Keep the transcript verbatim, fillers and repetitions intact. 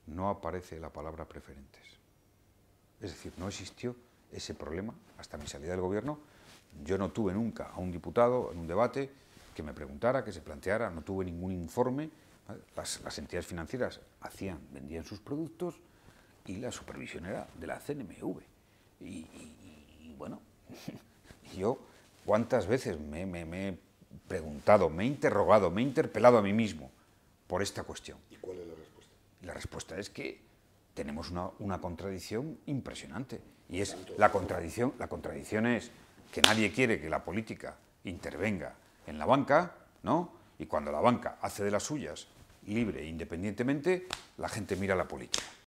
no aparece la palabra preferentes. Es decir, no existió ese problema hasta mi salida del gobierno. Yo no tuve nunca a un diputado en un debate que me preguntara, que se planteara, no tuve ningún informe. Las, las entidades financieras hacían, vendían sus productos y la supervisión era de la C N M V. Y, y, y bueno, yo cuántas veces me, me, me he preguntado, me he interrogado, me he interpelado a mí mismo por esta cuestión. ¿Y cuál es la respuesta? La respuesta es que tenemos una, una contradicción impresionante. Y es la contradicción, la contradicción es que nadie quiere que la política intervenga en la banca, ¿no? Y cuando la banca hace de las suyas libre e independientemente, la gente mira a la política.